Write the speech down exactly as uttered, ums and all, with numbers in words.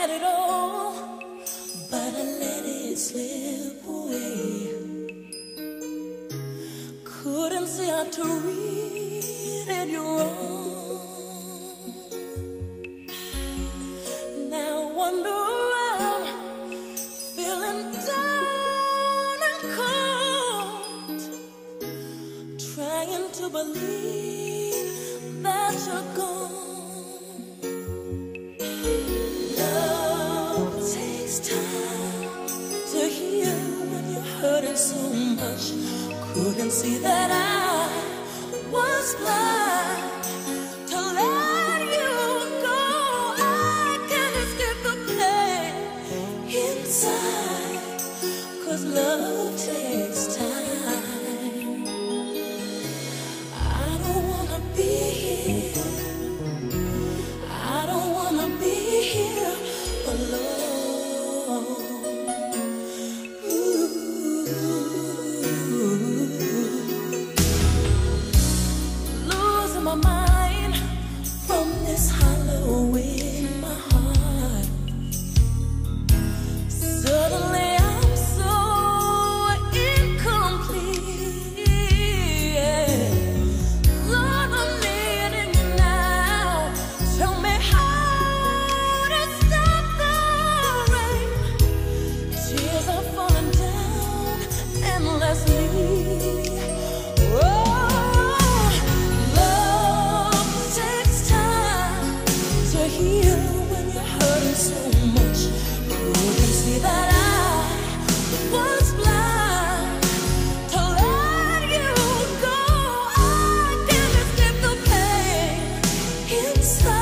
had it all, but I let it slip away. Couldn't see how to read it wrong. Now I wander around, feeling down and cold, trying to believe that you're gone. Love takes time to heal when you're hurting so much. Couldn't see that I was blind to let you go. I can't escape the pain inside, 'cause love takes time. I don't wanna be here, I don't wanna be here alone. Losing my mind from this hollow in my heart. Suddenly I'm so incomplete. Lord, I'm needing you now. Tell me how to stop the rain. Tears are falling down endlessly. Oh, love takes time to heal when you're hurting so much. Couldn't see that I was blind to let you go. I can't escape the pain inside.